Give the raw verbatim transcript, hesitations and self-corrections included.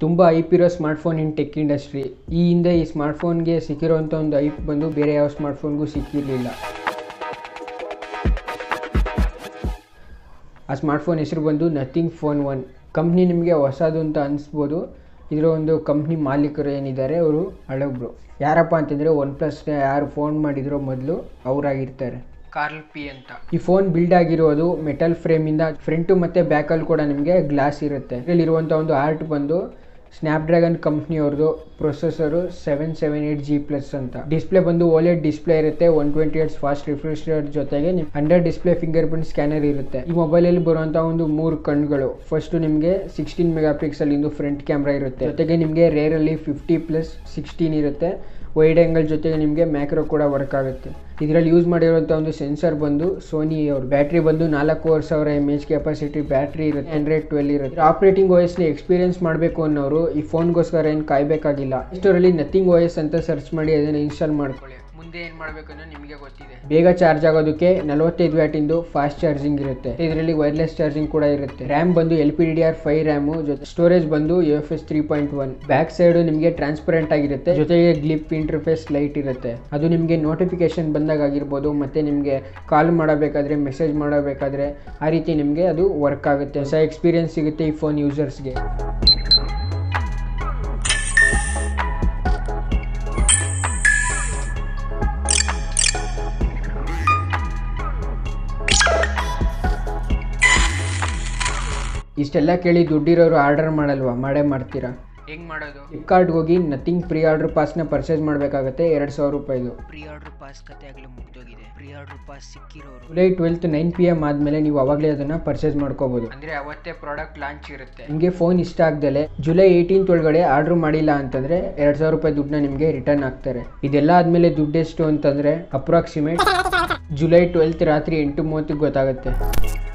ತುಂಬ ಐಪ್ ಇರೋ ಸ್ಮಾರ್ಟ್ಫೋನ್ ಇನ್ tech industry. ಈ ಹಿಂದೆ ಈ ಸ್ಮಾರ್ಟ್ಫೋನ್ಗೆ ಸಿಕ್ಕಿರೋಂಥ ಒಂದು ಐಪ್ ಬಂದು ಬೇರೆ ಯಾವ ಸ್ಮಾರ್ಟ್ಫೋನ್ಗೂ ಸಿಕ್ಕಿರಲಿಲ್ಲ. ಆ ಸ್ಮಾರ್ಟ್ಫೋನ್ ಹೆಸರು ಬಂದು ನಥಿಂಗ್ ಫೋನ್ ಒನ್. ಕಂಪ್ನಿ ನಿಮಗೆ ಹೊಸದು ಅಂತ ಅನಿಸ್ಬೋದು. ಇದರ ಒಂದು ಕಂಪ್ನಿ ಮಾಲೀಕರು ಏನಿದ್ದಾರೆ ಅವರು ಹಳಬ್ರು. ಯಾರಪ್ಪ ಅಂತಂದರೆ ಒನ್ ಪ್ಲಸ್ಗೆ ಯಾರು ಫೋನ್ ಮಾಡಿದ್ರೋ ಮೊದಲು ಅವರಾಗಿರ್ತಾರೆ, ಕಾರ್ಲ್ ಪಿ ಅಂತ. ಈ ಫೋನ್ ಬಿಲ್ಡ್ ಆಗಿರೋದು ಮೆಟಲ್ ಫ್ರೇಮಿಂದ. ಫ್ರಂಟು ಮತ್ತು ಬ್ಯಾಕಲ್ಲಿ ಕೂಡ ನಿಮಗೆ ಗ್ಲಾಸ್ ಇರುತ್ತೆ. ಇದರಲ್ಲಿರುವಂಥ ಒಂದು ಆರ್ಟ್ ಬಂದು ಸ್ನ್ಯಾಪ್ಡ್ರ್ಯಾಗನ್ ಕಂಪ್ನಿಯವ್ರದ್ದು. Processor seven seven eight G plus ಅಂತ. ಡಿಸ್ಪ್ಲೇ ಬಂದು ಓಲೆಡ್ ಡಿಸ್ಪ್ಲೇ ಇರುತ್ತೆ. One twenty hertz fast refresh rate ಜೊತೆಗೆ under display fingerprint scanner ಇರುತ್ತೆ. ಈ ಮೊಬೈಲಲ್ಲಿ ಬರುವಂಥ ಒಂದು ಮೂರು ಕಣ್ಗಳು. ಫಸ್ಟ್ ನಿಮಗೆ ಸಿಕ್ಸ್ಟೀನ್ ಮೆಗಾ ಪಿಕ್ಸಲ್ ಇಂದು ಫ್ರಂಟ್ ಕ್ಯಾಮ್ರಾ ಇರುತ್ತೆ. ಜೊತೆಗೆ ನಿಮಗೆ ರೇರಲ್ಲಿ ಫಿಫ್ಟಿ ಪ್ಲಸ್ ಸಿಕ್ಸ್ಟೀನ್ ಇರುತ್ತೆ. ವೈಡ್ ಆ್ಯಂಗಲ್ ಜೊತೆಗೆ ನಿಮಗೆ ಮ್ಯಾಕ್ರೋ ಕೂಡ ವರ್ಕ್ ಆಗುತ್ತೆ. ಇದರಲ್ಲಿ ಯೂಸ್ ಮಾಡಿರುವಂಥ ಒಂದು ಸೆನ್ಸರ್ ಬಂದು ಸೋನಿ ಅವ್ರ. ಬ್ಯಾಟ್ರಿ ಬಂದು ನಾಲ್ಕೂವರೆ ಸಾವಿರ ಎಮ್ ಎಚ್ ಕೆಪಾಸಿಟಿ ಬ್ಯಾಟ್ರಿ ಇರುತ್ತೆ. ಆಂಡ್ರಾಯ್ಡ್ ಟ್ವೆಲ್ ಇರುತ್ತೆ. ಆಪರೇಟಿಂಗ್ ಓ ಎಸ್ನ ಎಕ್ಸ್ಪೀರಿಯನ್ಸ್ ಮಾಡಬೇಕು ಅನ್ನೋರು ಈ ಫೋನ್ಗೋಸ್ಕರ ಏನು ಕಾಯಬೇಕಾಗಿಲ್ಲ. ಸ್ಟೋರಲ್ಲಿ ನಥಿಂಗ್ ಓ ಎಸ್ ಅಂತ ಸರ್ಚ್ ಮಾಡಿ ಅದನ್ನು ಇನ್ಸ್ಟಾಲ್ ಮಾಡ್ಕೊಳ್ಳಿ. ಮುಂದೆ ಏನು ಮಾಡಬೇಕನ್ನೋ ನಿಮಗೆ ಗೊತ್ತಿದೆ. ಬೇಗ ಚಾರ್ಜ್ ಆಗೋದಕ್ಕೆ ನಲವತ್ತೈದು ವ್ಯಾಟಿಂದು ಫಾಸ್ಟ್ ಚಾರ್ಜಿಂಗ್ ಇರುತ್ತೆ. ಇದರಲ್ಲಿ ವೈರ್ಲೆಸ್ ಚಾರ್ಜಿಂಗ್ ಕೂಡ ಇರುತ್ತೆ. ರ್ಯಾಮ್ ಬಂದು L P D D R five RAM. ಜೊತೆ ಸ್ಟೋರೇಜ್ ಬಂದು U F S three point one. Back side ನಿಮಗೆ ಟ್ರಾನ್ಸ್ಪರೆಂಟ್ ಆಗಿರುತ್ತೆ. ಜೊತೆಗೆ ಗ್ಲಿಪ್ ಇಂಟರ್ಫೇಸ್ ಲೈಟ್ ಇರುತ್ತೆ. ಅದು ನಿಮಗೆ ನೋಟಿಫಿಕೇಶನ್ ಬಂದಾಗ ಆಗಿರ್ಬೋದು, ಮತ್ತೆ ನಿಮಗೆ ಕಾಲ್ ಮಾಡಬೇಕಾದ್ರೆ, ಮೆಸೇಜ್ ಮಾಡಬೇಕಾದ್ರೆ ಆ ರೀತಿ ನಿಮಗೆ ಅದು ವರ್ಕ್ ಆಗುತ್ತೆ. ಹೊಸ ಎಕ್ಸ್ಪೀರಿಯನ್ಸ್ ಸಿಗುತ್ತೆ ಈ ಫೋನ್ ಯೂಸರ್ಸ್ಗೆ. ಇಷ್ಟೆಲ್ಲ ಕೇಳಿ ದುಡ್ಡಿರೋರು ಆರ್ಡರ್ ಮಾಡಲ್ವಾ? ಮಾಡೇ ಮಾಡ್ತೀರಾ. ಹೆಂಗೆ ಮಾಡೋದು? ಫ್ಲಿಪ್ಕಾರ್ಟ್ಗೆ ಹೋಗಿ ನಥಿಂಗ್ ಪ್ರೀ ಆರ್ಡರ್ ಪಾಸ್ನ ಪರ್ಚೇಸ್ ಮಾಡಬೇಕಾಗುತ್ತೆ. ಎರಡು ಸಾವಿರ ರೂಪಾಯಿದು ಪ್ರೀ ಆರ್ಡರ್ ಪಾಸ್ ಕತೆ ಆಗಲೇ ಮುಗ್ದೋಗಿದೆ. ಪ್ರೀ ಆರ್ಡರ್ ಪಾಸ್ ಸಿಕ್ಕಿರೋರು July twelfth nine P M ಆದಮೇಲೆ ನೀವು ಅವಾಗಲೇ ಅದನ್ನು ಪರ್ಚೇಸ್ ಮಾಡ್ಕೋಬೋದು. ಅಂದರೆ ಅವತ್ತೇ ಪ್ರಾಡಕ್ಟ್ ಲಾಂಚ್ ಇರುತ್ತೆ. ನಿಮಗೆ ಫೋನ್ ಇಷ್ಟ ಆಗ್ದಲೆ ಜುಲೈ ಏಯ್ಟೀನ್ತ್ ಒಳಗಡೆ ಆರ್ಡರ್ ಮಾಡಿಲ್ಲ ಅಂತಂದರೆ ಎರಡು ಸಾವಿರ ರೂಪಾಯಿ ದುಡ್ಡನ್ನ ನಿಮಗೆ ರಿಟರ್ನ್ ಆಗ್ತಾರೆ. ಇದೆಲ್ಲ ಆದಮೇಲೆ ದುಡ್ಡು ಎಷ್ಟು ಅಂತಂದರೆ ಅಪ್ರಾಕ್ಸಿಮೇಟ್ ಜುಲೈ ಟ್ವೆಲ್ತ್ ರಾತ್ರಿ ಎಂಟು ಮೂವತ್ತಿಗೆ ಗೊತ್ತಾಗುತ್ತೆ.